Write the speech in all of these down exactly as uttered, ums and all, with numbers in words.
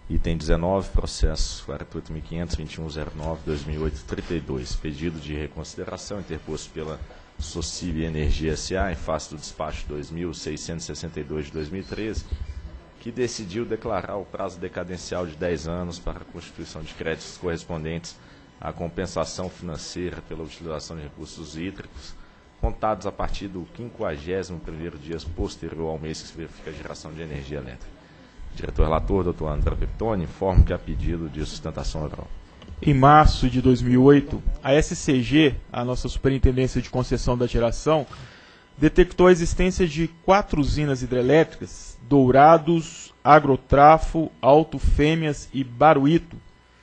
Item dezenove, processo quarenta e oito mil quinhentos, vinte e um zero nove, dois mil e oito, trinta e dois. Pedido de reconsideração interposto pela Socib Energia S A em face do despacho dois mil seiscentos e sessenta e dois de dois mil e treze, que decidiu declarar o prazo decadencial de dez anos para a constituição de créditos correspondentes à compensação financeira pela utilização de recursos hídricos, contados a partir do quinquagésimo primeiro dia posterior ao mês que se verifica a geração de energia elétrica. Diretor relator, doutor André Peptoni, informo que há pedido de sustentação oral. Em março de dois mil e oito, a S C G, a nossa Superintendência de Concessão da Geração, detectou a existência de quatro usinas hidrelétricas, Dourados, Agrotrafo, Alto Fêmeas e Baruíto,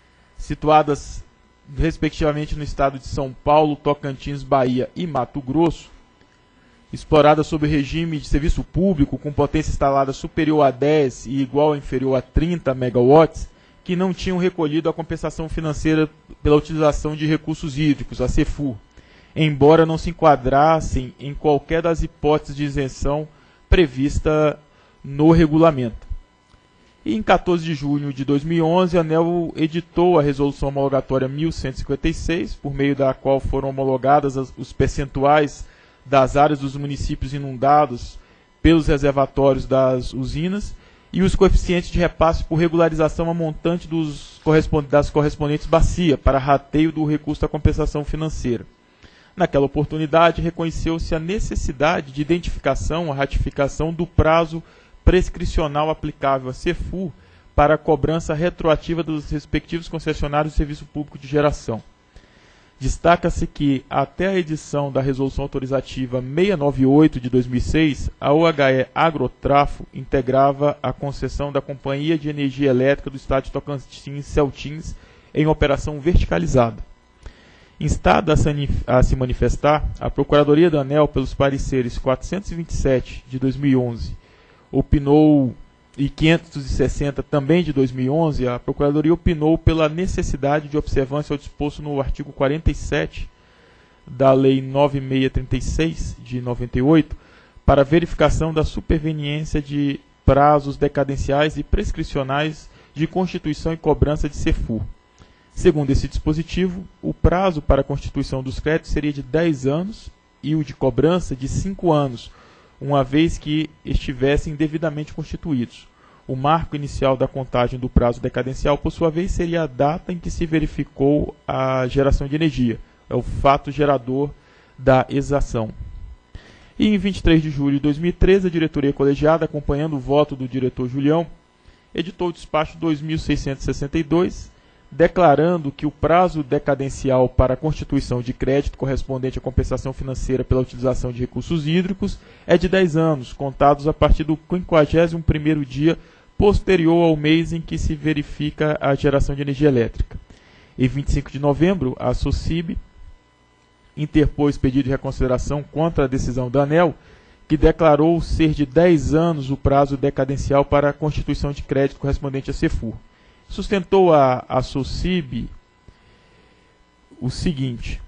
situadas respectivamente no estado de São Paulo, Tocantins, Bahia e Mato Grosso, exploradas sob regime de serviço público com potência instalada superior a dez e igual ou inferior a trinta megawatts, que não tinham recolhido a compensação financeira pela utilização de recursos hídricos, a CEFUR, embora não se enquadrassem em qualquer das hipóteses de isenção prevista no regulamento. E em quatorze de junho de dois mil e onze, a ANEEL editou a Resolução Homologatória mil cento e cinquenta e seis, por meio da qual foram homologadas as, os percentuais das áreas dos municípios inundados pelos reservatórios das usinas e os coeficientes de repasse por regularização a montante dos correspond das correspondentes bacia para rateio do recurso da compensação financeira. Naquela oportunidade, reconheceu-se a necessidade de identificação, a ratificação do prazo prescricional aplicável à CEFUR para a cobrança retroativa dos respectivos concessionários de serviço público de geração. Destaca-se que, até a edição da Resolução Autorizativa seiscentos e noventa e oito de dois mil e seis, a O H E Agrotrafo integrava a concessão da Companhia de Energia Elétrica do Estado de Tocantins Celtins em operação verticalizada. Instada a se manifestar, a Procuradoria da ANEEL, pelos pareceres quatrocentos e vinte e sete de dois mil e onze, opinou e quinhentos e sessenta também de dois mil e onze, a Procuradoria opinou pela necessidade de observância ao disposto no artigo quarenta e sete da Lei nove mil seiscentos e trinta e seis, de noventa e oito, para verificação da superveniência de prazos decadenciais e prescricionais de constituição e cobrança de CEFUR. Segundo esse dispositivo, o prazo para a constituição dos créditos seria de dez anos e o de cobrança de cinco anos, uma vez que estivessem devidamente constituídos. O marco inicial da contagem do prazo decadencial, por sua vez, seria a data em que se verificou a geração de energia, é o fato gerador da exação. E em vinte e três de julho de dois mil e treze, a diretoria colegiada, acompanhando o voto do diretor Julião, editou o despacho dois mil seiscentos e sessenta e dois, declarando que o prazo decadencial para a constituição de crédito correspondente à compensação financeira pela utilização de recursos hídricos é de dez anos, contados a partir do quinquagésimo primeiro dia posterior ao mês em que se verifica a geração de energia elétrica. Em vinte e cinco de novembro, a Socib interpôs pedido de reconsideração contra a decisão da ANEEL, que declarou ser de dez anos o prazo decadencial para a constituição de crédito correspondente à CEFUR. Sustentou a, a Socib o seguinte,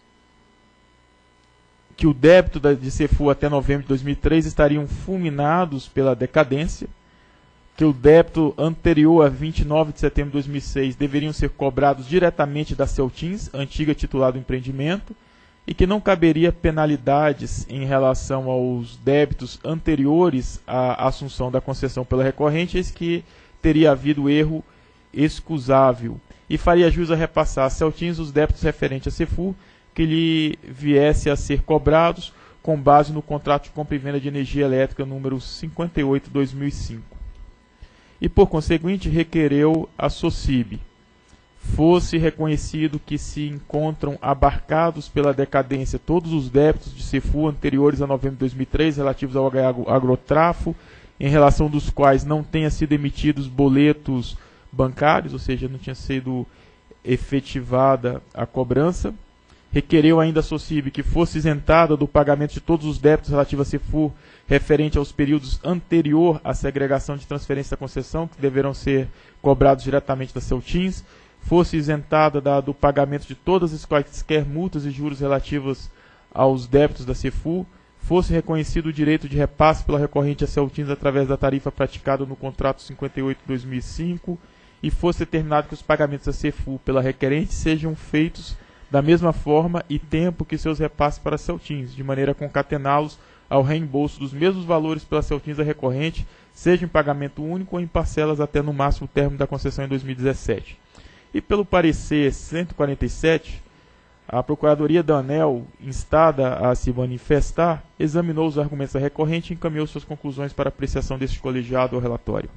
que o débito da, de CEFUR até novembro de dois mil e três estariam fulminados pela decadência, que o débito anterior a vinte e nove de setembro de dois mil e seis deveriam ser cobrados diretamente da Celtins, antiga titular do empreendimento, e que não caberia penalidades em relação aos débitos anteriores à assunção da concessão pela recorrente, eis que teria havido erro excusável, e faria jus a repassar a Celtins os débitos referentes a CEFUR que lhe viesse a ser cobrados com base no contrato de compra e venda de energia elétrica número cinquenta e oito de dois mil e cinco. E, por conseguinte, requereu a Socib fosse reconhecido que se encontram abarcados pela decadência todos os débitos de CEFUR anteriores a novembro de dois mil e três relativos ao Agrotrafo, em relação dos quais não tenha sido emitidos boletos bancários, ou seja, não tinha sido efetivada a cobrança. Requereu ainda a Socib que fosse isentada do pagamento de todos os débitos relativos a CEFUR referente aos períodos anterior à segregação de transferência da concessão, que deverão ser cobrados diretamente da Celtins, fosse isentada da, do pagamento de todas as quaisquer multas e juros relativas aos débitos da CEFUR, fosse reconhecido o direito de repasse pela recorrente a Celtins através da tarifa praticada no contrato cinquenta e oito de dois mil e cinco, e fosse determinado que os pagamentos a Cefu pela requerente sejam feitos da mesma forma e tempo que seus repasses para a Celtins, de maneira a concatená-los ao reembolso dos mesmos valores pela Celtins da recorrente, seja em pagamento único ou em parcelas até no máximo término da concessão em dois mil e dezessete. E pelo parecer cento e quarenta e sete, a Procuradoria da ANEEL, instada a se manifestar, examinou os argumentos da recorrente e encaminhou suas conclusões para apreciação deste colegiado ao relatório.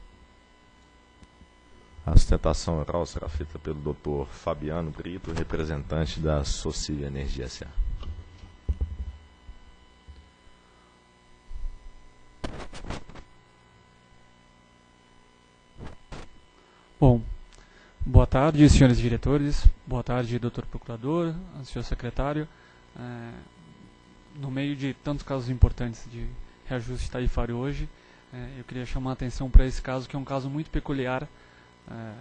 A sustentação oral será feita pelo doutor Fabiano Brito, representante da Socib Energia S A. Bom, boa tarde, senhores diretores, boa tarde, doutor Procurador, senhor secretário. É, no meio de tantos casos importantes de reajuste tarifário hoje, é, eu queria chamar a atenção para esse caso, que é um caso muito peculiar é, é,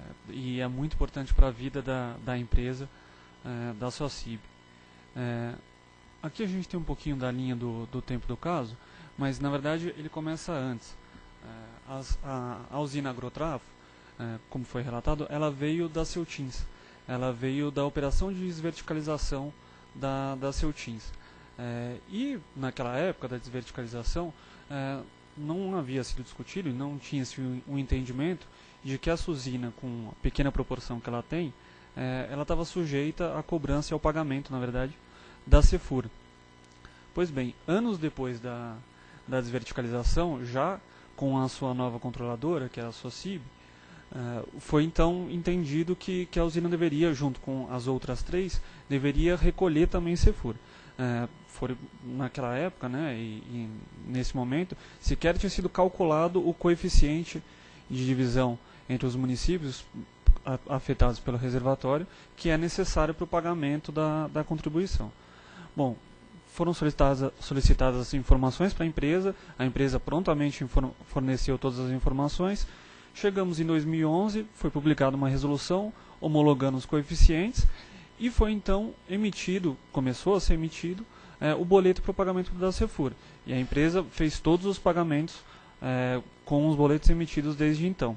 e é muito importante para a vida da, da empresa, é, da Socib. É, aqui a gente tem um pouquinho da linha do, do tempo do caso, mas na verdade ele começa antes. É, as, a, a usina Agrotrafo, É, como foi relatado, ela veio da Celtins, ela veio da operação de desverticalização da, da Celtins. É, e naquela época da desverticalização, é, não havia sido discutido e não tinha-se um, um entendimento de que essa usina, com a pequena proporção que ela tem, é, ela estava sujeita à cobrança e ao pagamento, na verdade, da Cefur. Pois bem, anos depois da, da desverticalização, já com a sua nova controladora, que é a Socib, Uh, foi então entendido que, que a usina deveria, junto com as outras três, deveria recolher também Cefur. Uh, foi, naquela época, né, e, e nesse momento, sequer tinha sido calculado o coeficiente de divisão entre os municípios a, afetados pelo reservatório, que é necessário para o pagamento da, da contribuição. Bom, foram solicitadas, solicitadas as informações para a empresa, a empresa prontamente inform, forneceu todas as informações. Chegamos em dois mil e onze, foi publicada uma resolução homologando os coeficientes e foi então emitido, começou a ser emitido, é, o boleto para o pagamento da Cefur. E a empresa fez todos os pagamentos é, com os boletos emitidos desde então.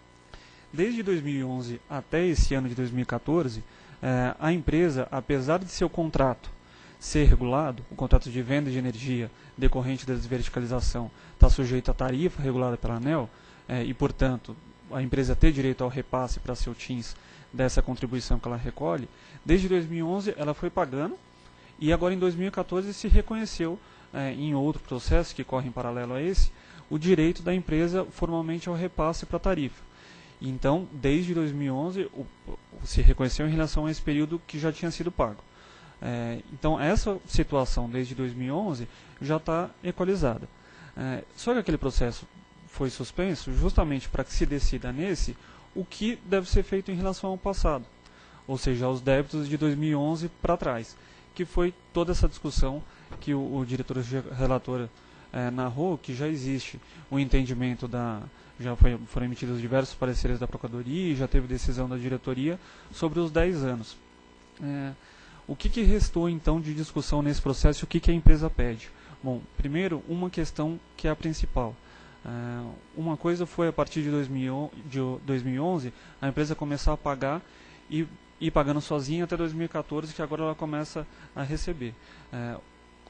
Desde dois mil e onze até esse ano de dois mil e quatorze, é, a empresa, apesar de seu contrato ser regulado, o contrato de venda de energia decorrente da desverticalização está sujeito à tarifa regulada pela ANEEL, É, e, portanto, a empresa ter direito ao repasse para a Celtins dessa contribuição que ela recolhe, desde dois mil e onze ela foi pagando e agora em dois mil e quatorze se reconheceu, é, em outro processo que corre em paralelo a esse, o direito da empresa formalmente ao repasse para a tarifa. Então, desde dois mil e onze, o, o, se reconheceu em relação a esse período que já tinha sido pago. É, então, essa situação desde dois mil e onze já está equalizada. É, só que aquele processo foi suspenso justamente para que se decida nesse o que deve ser feito em relação ao passado, ou seja, aos débitos de dois mil e onze para trás, que foi toda essa discussão que o, o diretor relator é, narrou, que já existe o entendimento da, já foi, foram emitidos diversos pareceres da Procuradoria e já teve decisão da diretoria sobre os dez anos. É, o que, que restou então de discussão nesse processo e o que, que a empresa pede? Bom, primeiro, uma questão que é a principal. Uh, uma coisa foi a partir de dois mil e onze a empresa começar a pagar e ir pagando sozinha até dois mil e quatorze, que agora ela começa a receber. Uh,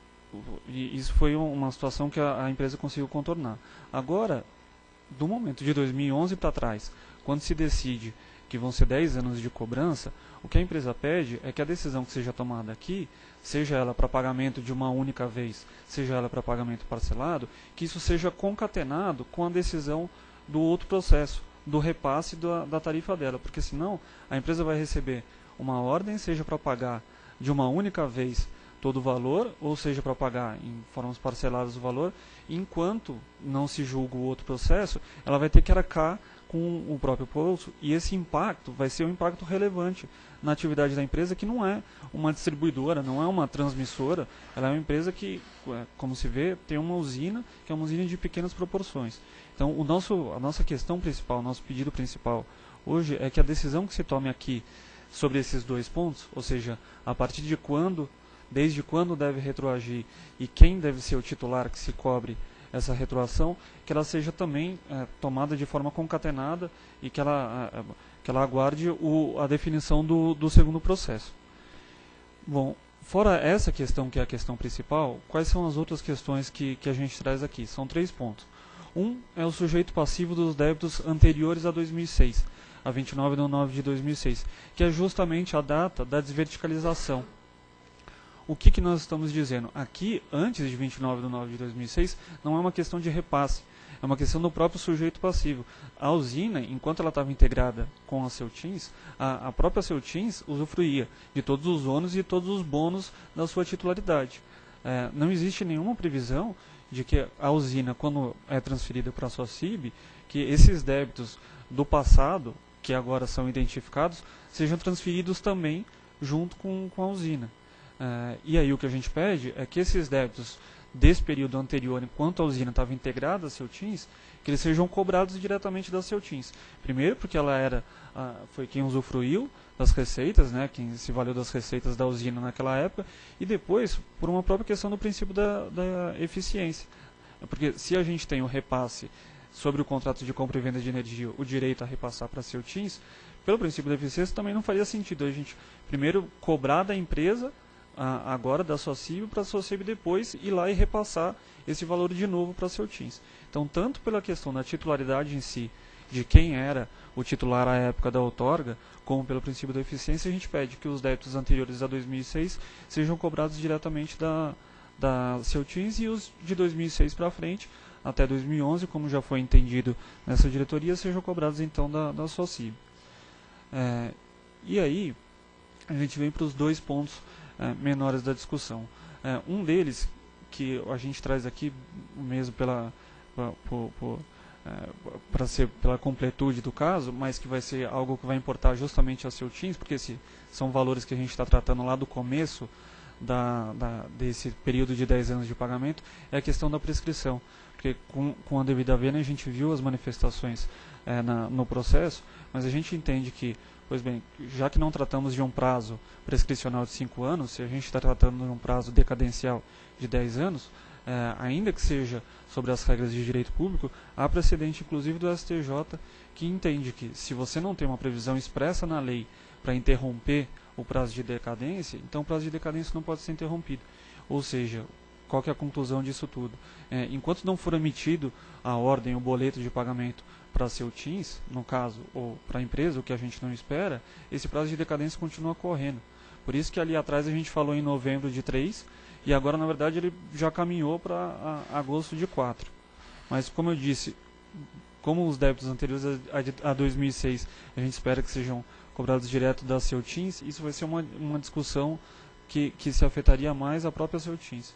e isso foi uma situação que a, a empresa conseguiu contornar. Agora, do momento de dois mil e onze para trás, quando se decide que vão ser dez anos de cobrança, o que a empresa pede é que a decisão que seja tomada aqui, seja ela para pagamento de uma única vez, seja ela para pagamento parcelado, que isso seja concatenado com a decisão do outro processo, do repasse da, da tarifa dela, porque senão a empresa vai receber uma ordem, seja para pagar de uma única vez todo o valor, ou seja para pagar em formas parceladas o valor, enquanto não se julga o outro processo, ela vai ter que arcar com o próprio bolso, e esse impacto vai ser um impacto relevante na atividade da empresa, que não é uma distribuidora, não é uma transmissora, ela é uma empresa que, como se vê, tem uma usina, que é uma usina de pequenas proporções. Então, o nosso, a nossa questão principal, o nosso pedido principal hoje é que a decisão que se tome aqui sobre esses dois pontos, ou seja, a partir de quando, desde quando deve retroagir e quem deve ser o titular que se cobre essa retroação, que ela seja também é, tomada de forma concatenada e que ela, é, que ela aguarde o, a definição do, do segundo processo. Bom, fora essa questão, que é a questão principal, quais são as outras questões que, que a gente traz aqui? São três pontos. Um é o sujeito passivo dos débitos anteriores a dois mil e seis, a vinte e nove de nove de dois mil e seis, que é justamente a data da desverticalização. O que, que nós estamos dizendo? Aqui, antes de vinte e nove de nove de dois mil e seis, não é uma questão de repasse, é uma questão do próprio sujeito passivo. A usina, enquanto ela estava integrada com a Ceutins, a, a própria Ceutins usufruía de todos os ônus e todos os bônus da sua titularidade. É, não existe nenhuma previsão de que a usina, quando é transferida para a SOCIB, que esses débitos do passado, que agora são identificados, sejam transferidos também junto com, com a usina. Uh, e aí o que a gente pede é que esses débitos desse período anterior, enquanto a usina estava integrada à Ceutins, que eles sejam cobrados diretamente da Ceutins. Primeiro porque ela era, uh, foi quem usufruiu das receitas, né, quem se valeu das receitas da usina naquela época, e depois por uma própria questão do princípio da, da eficiência. Porque se a gente tem o repasse sobre o contrato de compra e venda de energia, o direito a repassar para a Ceutins, pelo princípio da eficiência também não faria sentido a gente primeiro cobrar da empresa, agora da SOCIB, para a SOCIB depois ir lá e repassar esse valor de novo para a Ceutins. Então, tanto pela questão da titularidade em si, de quem era o titular à época da outorga, como pelo princípio da eficiência, a gente pede que os débitos anteriores a dois mil e seis sejam cobrados diretamente da, da Ceutins, e os de dois mil e seis para frente, até dois mil e onze, como já foi entendido nessa diretoria, sejam cobrados então da, da SOCIB. É, e aí, a gente vem para os dois pontos É, menores da discussão. É, um deles, que a gente traz aqui mesmo pela, pra, por, por, é, ser, pela completude do caso, mas que vai ser algo que vai importar justamente a Ceutins, porque esse, são valores que a gente está tratando lá do começo da, da, desse período de dez anos de pagamento, é a questão da prescrição. Porque com, com a devida vênia a gente viu as manifestações é, na, no processo, mas a gente entende que, pois bem, já que não tratamos de um prazo prescricional de cinco anos, se a gente está tratando de um prazo decadencial de dez anos, é, ainda que seja sobre as regras de direito público, há precedente inclusive do S T J que entende que, se você não tem uma previsão expressa na lei para interromper o prazo de decadência, então o prazo de decadência não pode ser interrompido. Ou seja, qual que é a conclusão disso tudo? É, enquanto não for emitido a ordem, o boleto de pagamento para a Ceutins, no caso, ou para a empresa, o que a gente não espera, esse prazo de decadência continua correndo. Por isso que ali atrás a gente falou em novembro de três, e agora, na verdade, ele já caminhou para agosto de quatro. Mas, como eu disse, como os débitos anteriores a, a dois mil e seis a gente espera que sejam cobrados direto da Ceutins, isso vai ser uma, uma discussão que, que se afetaria mais a própria Ceutins.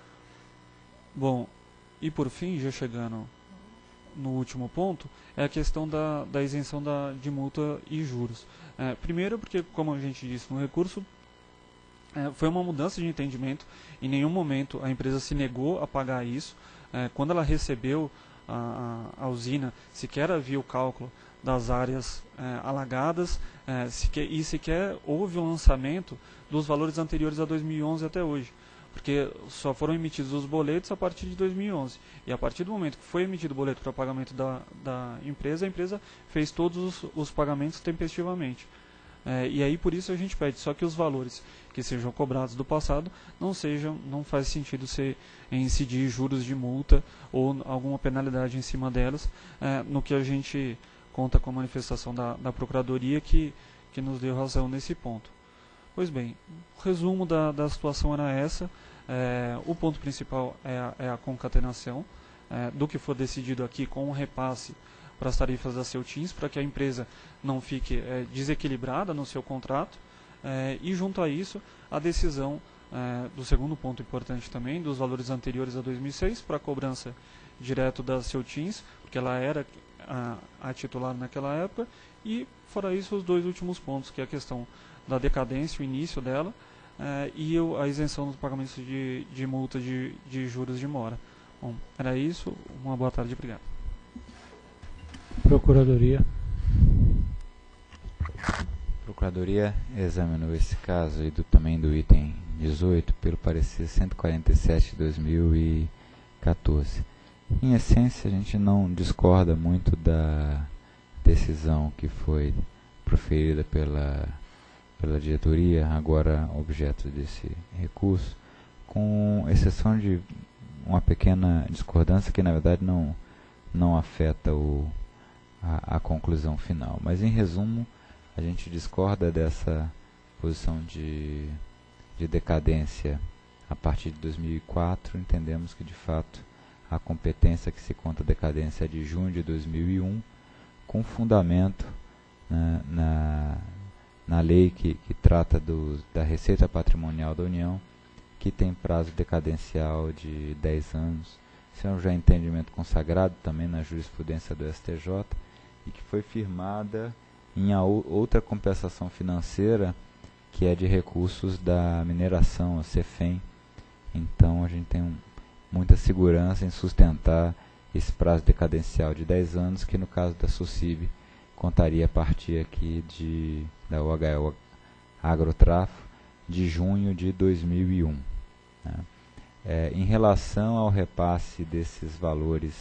Bom, e por fim, já chegando no último ponto, é a questão da, da isenção da, de multa e juros. É, primeiro porque, como a gente disse no recurso, é, foi uma mudança de entendimento. Em nenhum momento a empresa se negou a pagar isso. É, quando ela recebeu a, a, a usina, sequer havia o cálculo das áreas é, alagadas, é, sequer, e sequer houve o lançamento dos valores anteriores a dois mil e onze até hoje. Porque só foram emitidos os boletos a partir de dois mil e onze. E a partir do momento que foi emitido o boleto para pagamento da, da empresa, a empresa fez todos os, os pagamentos tempestivamente. É, e aí por isso a gente pede só que os valores que sejam cobrados do passado não sejam, não faz sentido ser incidir juros de multa ou alguma penalidade em cima delas, é, no que a gente conta com a manifestação da, da Procuradoria que, que nos deu razão nesse ponto. Pois bem, o resumo da, da situação era essa. É, o ponto principal é a, é a concatenação é, do que for decidido aqui com o repasse para as tarifas da Ceutins, para que a empresa não fique é, desequilibrada no seu contrato. É, e junto a isso, a decisão é, do segundo ponto importante também, dos valores anteriores a dois mil e seis, para a cobrança direto da Ceutins, porque ela era a, a titular naquela época, e fora isso os dois últimos pontos, que é a questão da decadência, o início dela, eh, e eu, a isenção dos pagamentos de, de multa de, de juros de mora. Bom, era isso. Uma boa tarde, obrigado. Procuradoria. Procuradoria examinou esse caso e do, também do item dezoito pelo parecer cento e quarenta e sete de dois mil e quatorze. Em essência, a gente não discorda muito da decisão que foi proferida pela, pela diretoria, agora objeto desse recurso, com exceção de uma pequena discordância que, na verdade, não, não afeta o, a, a conclusão final. Mas, em resumo, a gente discorda dessa posição de, de decadência a partir de dois mil e quatro. Entendemos que, de fato, a competência que se conta decadência é de junho de dois mil e um, com fundamento na, na, na lei que, que trata do, da Receita Patrimonial da União, que tem prazo decadencial de dez anos. Isso é um já entendimento consagrado também na jurisprudência do S T J e que foi firmada em a outra compensação financeira, que é de recursos da mineração, a CEFEM. Então a gente tem um, muita segurança em sustentar esse prazo decadencial de dez anos, que no caso da SOCIB contaria a partir aqui de, da O H L Agrotrafo, de junho de dois mil e um. Né? É, em relação ao repasse desses valores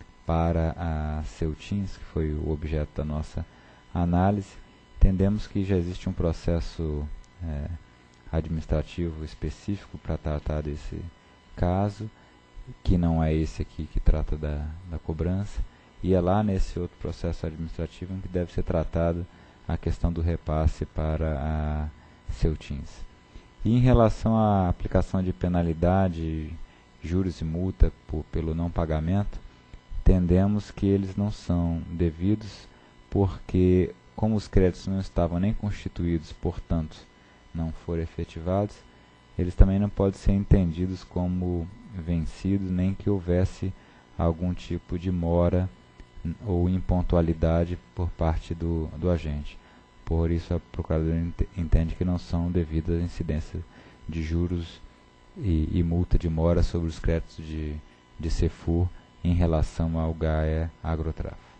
para a Ceutins, que foi o objeto da nossa análise, entendemos que já existe um processo é, administrativo específico para tratar desse caso, que não é esse aqui que trata da, da cobrança, e é lá nesse outro processo administrativo em que deve ser tratada a questão do repasse para a Ceutins. E em relação à aplicação de penalidade, juros e multa por, pelo não pagamento, entendemos que eles não são devidos, porque como os créditos não estavam nem constituídos, portanto não foram efetivados, eles também não podem ser entendidos como vencidos, nem que houvesse algum tipo de mora ou impontualidade por parte do, do agente. Por isso a Procuradoria entende que não são devidas a incidência de juros e, e multa de mora sobre os créditos de, de CEFUR em relação ao G A E Agrotrafo.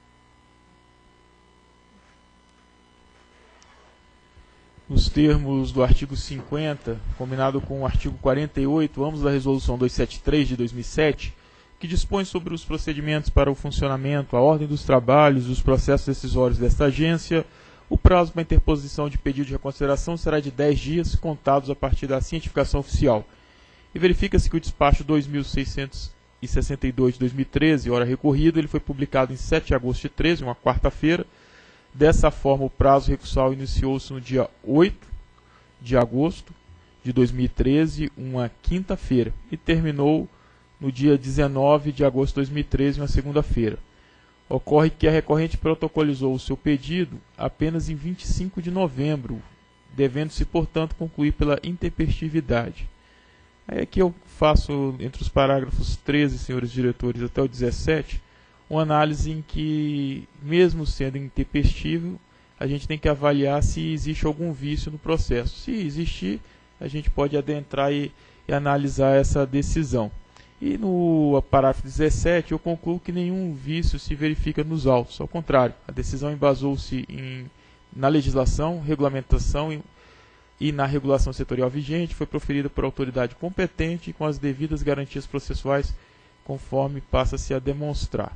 Nos termos do artigo cinquenta, combinado com o artigo quarenta e oito, ambos da Resolução duzentos e setenta e três de dois mil e sete, que dispõe sobre os procedimentos para o funcionamento, a ordem dos trabalhos e os processos decisórios desta agência, o prazo para interposição de pedido de reconsideração será de dez dias, contados a partir da cientificação oficial. E verifica-se que o despacho dois mil seiscentos e sessenta e dois de dois mil e treze, hora recorrido, ele foi publicado em sete de agosto de treze, uma quarta-feira. Dessa forma, o prazo recursal iniciou-se no dia oito de agosto de dois mil e treze, uma quinta-feira, e terminou no dia dezenove de agosto de dois mil e treze, uma segunda-feira. Ocorre que a recorrente protocolizou o seu pedido apenas em vinte e cinco de novembro, devendo-se, portanto, concluir pela intempestividade. Aí aqui eu faço, entre os parágrafos treze, senhores diretores, até o dezessete, uma análise em que, mesmo sendo intempestivo, a gente tem que avaliar se existe algum vício no processo. Se existir, a gente pode adentrar e, e analisar essa decisão. E no parágrafo dezessete, eu concluo que nenhum vício se verifica nos autos. Ao contrário, a decisão embasou-se em, na legislação, regulamentação e, e na regulação setorial vigente, foi proferida por autoridade competente e com as devidas garantias processuais, conforme passa-se a demonstrar.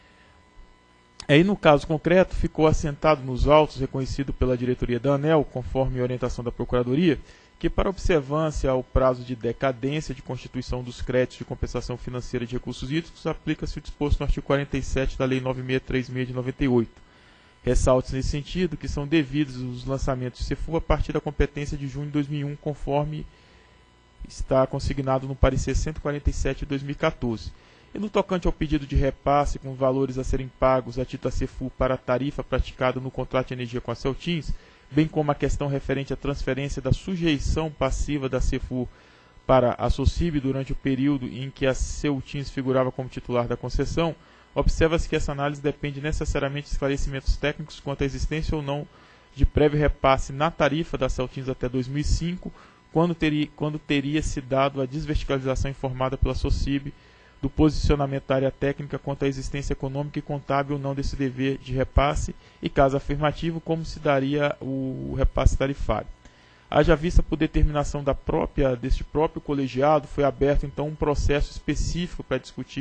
Aí, no caso concreto, ficou assentado nos autos, reconhecido pela diretoria da ANEEL, conforme orientação da Procuradoria, que para observância ao prazo de decadência de constituição dos créditos de compensação financeira de recursos hídricos, aplica-se o disposto no artigo quarenta e sete da Lei nove mil seiscentos e trinta e seis de noventa e oito. Ressalte-se nesse sentido que são devidos os lançamentos de CEFUR a partir da competência de junho de dois mil e um, conforme está consignado no parecer cento e quarenta e sete de dois mil e quatorze. E no tocante ao pedido de repasse com valores a serem pagos a título da CEFUR para a tarifa praticada no contrato de energia com a Ceutins, bem como a questão referente à transferência da sujeição passiva da CEFUR para a SOCIB durante o período em que a Ceutins figurava como titular da concessão, observa-se que essa análise depende necessariamente de esclarecimentos técnicos quanto à existência ou não de prévio repasse na tarifa da Ceutins até dois mil e cinco, quando teria, quando teria se dado a desverticalização informada pela SOCIB do posicionamento da área técnica quanto à existência econômica e contábil ou não desse dever de repasse e, caso afirmativo, como se daria o repasse tarifário. Haja vista por determinação da própria, deste próprio colegiado, foi aberto então um processo específico para discutir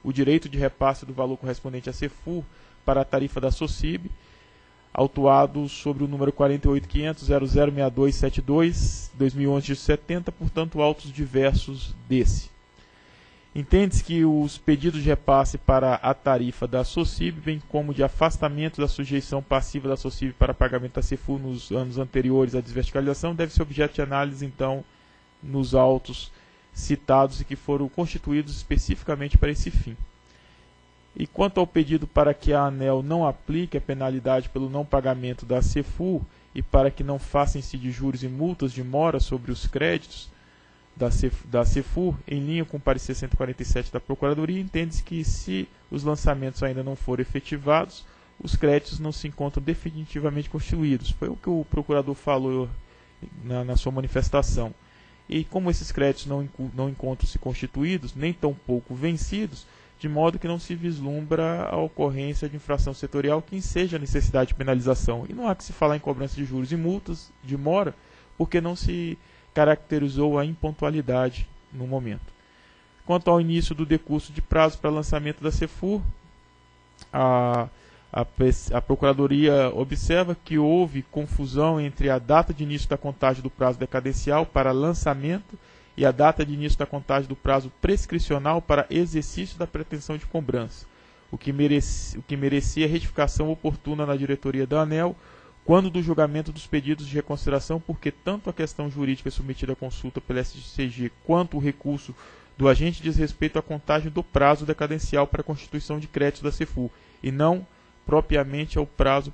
o direito de repasse do valor correspondente à CEFUR para a tarifa da SOCIB, autuado sobre o número quarenta e oito quinhentos zero zero seis dois sete dois, dois mil e onze de setenta, portanto, autos diversos desse. Entende-se que os pedidos de repasse para a tarifa da SOCIB, bem como de afastamento da sujeição passiva da SOCIB para pagamento da CEFUR nos anos anteriores à desverticalização, deve ser objeto de análise, então, nos autos citados e que foram constituídos especificamente para esse fim. E quanto ao pedido para que a ANEEL não aplique a penalidade pelo não pagamento da CEFUR e para que não faça incide juros e multas de mora sobre os créditos da CEFUR, em linha com o parecer cento e quarenta e sete da Procuradoria, entende-se que, se os lançamentos ainda não forem efetivados, os créditos não se encontram definitivamente constituídos. Foi o que o procurador falou na, na sua manifestação. E como esses créditos não, não encontram-se constituídos, nem tampouco vencidos, de modo que não se vislumbra a ocorrência de infração setorial que enseja a necessidade de penalização. E não há que se falar em cobrança de juros e multas de mora, porque não se caracterizou a impontualidade no momento. Quanto ao início do decurso de prazo para lançamento da CEFUR, a, a, a Procuradoria observa que houve confusão entre a data de início da contagem do prazo decadencial para lançamento e a data de início da contagem do prazo prescricional para exercício da pretensão de cobrança, o que, merece, o que merecia retificação oportuna na diretoria da ANEEL, quando do julgamento dos pedidos de reconsideração, porque tanto a questão jurídica submetida à consulta pela S C G quanto o recurso do agente diz respeito à contagem do prazo decadencial para a constituição de créditos da CEFUR, e não propriamente ao prazo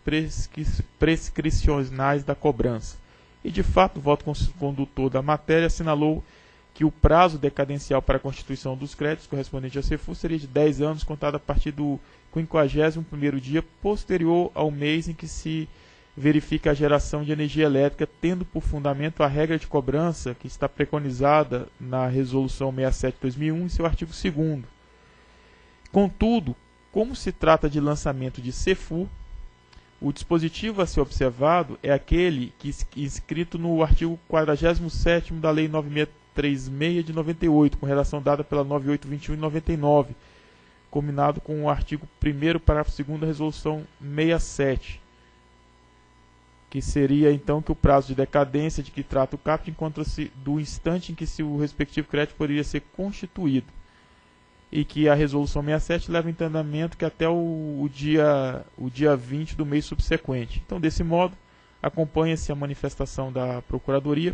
prescricionais da cobrança. E, de fato, o voto condutor da matéria assinalou que o prazo decadencial para a constituição dos créditos correspondente à CEFUR seria de dez anos, contado a partir do quinquagésimo primeiro dia posterior ao mês em que se verifica a geração de energia elétrica, tendo por fundamento a regra de cobrança que está preconizada na Resolução sessenta e sete de dois mil e um em seu artigo segundo. Contudo, como se trata de lançamento de CEFUR, o dispositivo a ser observado é aquele que inscrito no artigo quadragésimo sétimo da Lei nove mil seiscentos e trinta e seis de noventa e oito, com relação dada pela nove mil oitocentos e vinte e um de noventa e nove, combinado com o artigo primeiro, parágrafo segundo da Resolução sessenta e sete, que seria então que o prazo de decadência de que trata o caput encontra-se do instante em que se o respectivo crédito poderia ser constituído, e que a Resolução sessenta e sete leva em entendimento que até o, o, dia, o dia vinte do mês subsequente. Então, desse modo, acompanha-se a manifestação da Procuradoria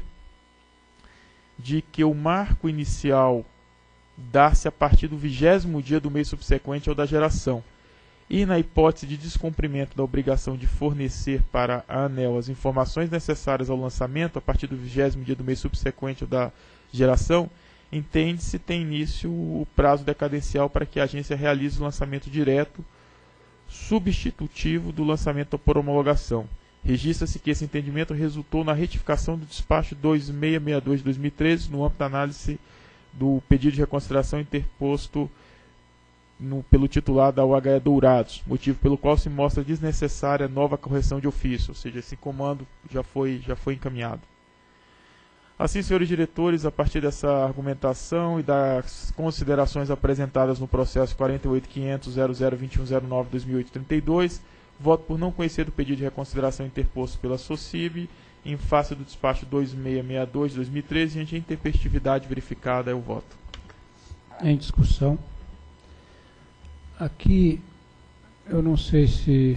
de que o marco inicial dá-se a partir do vigésimo dia do mês subsequente ao da geração, e na hipótese de descumprimento da obrigação de fornecer para a ANEEL as informações necessárias ao lançamento a partir do vigésimo dia do mês subsequente ao da geração, entende-se tem início o prazo decadencial para que a agência realize o lançamento direto substitutivo do lançamento por homologação. Registra-se que esse entendimento resultou na retificação do despacho dois mil seiscentos e sessenta e dois de dois mil e treze, no âmbito da análise do pedido de reconsideração interposto no, pelo titular da U H E Dourados, motivo pelo qual se mostra desnecessária nova correção de ofício, ou seja, esse comando já foi, já foi encaminhado. Assim, senhores diretores, a partir dessa argumentação e das considerações apresentadas no processo quarenta e oito quinhentos zero zero vinte e um zero nove dois mil e oito trinta e dois, voto por não conhecer do pedido de reconsideração interposto pela SOCIB, em face do despacho dois mil seiscentos e sessenta e dois de dois mil e treze, diante a intempestividade verificada, é o voto. Em discussão. Aqui, eu não sei se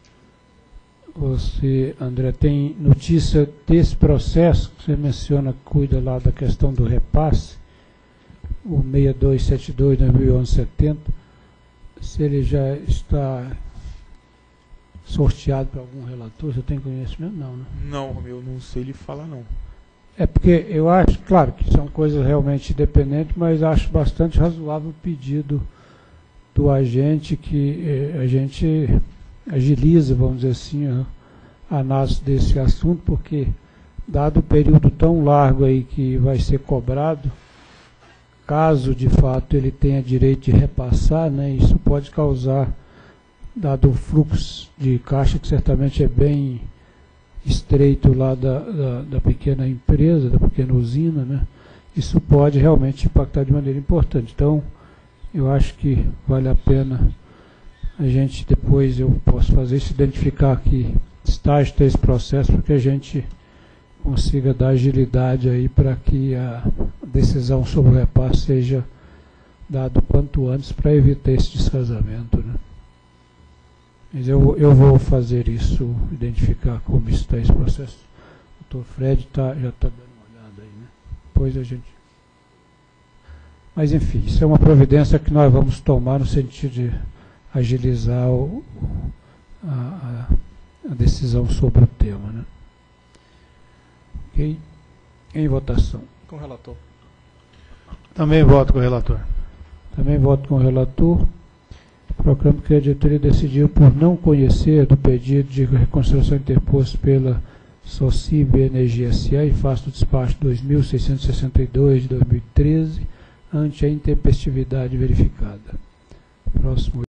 você, André, tem notícia desse processo que você menciona, cuida lá da questão do repasse, o seis dois sete dois de dois mil e onze setenta, se ele já está sorteado para algum relator, você tem conhecimento? Não, né? Não, eu não sei lhe falar, não. É porque eu acho, claro, que são coisas realmente independentes, mas acho bastante razoável o pedido do agente, que eh, a gente agiliza, vamos dizer assim, a análise desse assunto, porque, dado o período tão largo aí que vai ser cobrado, caso de fato ele tenha direito de repassar, né, isso pode causar, dado o fluxo de caixa, que certamente é bem estreito lá da, da, da pequena empresa, da pequena usina, né, isso pode realmente impactar de maneira importante. Então, eu acho que vale a pena a gente, depois eu posso fazer isso, identificar que estágio tem esse processo, para que a gente consiga dar agilidade aí para que a decisão sobre o repasse seja dada o quanto antes, para evitar esse descasamento, né? Mas eu, eu vou fazer isso, identificar como está esse processo. O doutor Fred tá, já está dando uma olhada aí, né? Depois a gente... Mas enfim, isso é uma providência que nós vamos tomar no sentido de agilizar o, a, a decisão sobre o tema, né? Ok? Em votação. Com o relator. Também voto com o relator. Também voto com o relator. Proclamo que a diretoria decidiu por não conhecer do pedido de reconsideração interposto pela Socib Energia S A em face do despacho dois mil seiscentos e sessenta e dois de dois mil e treze, ante a intempestividade verificada. Próximo.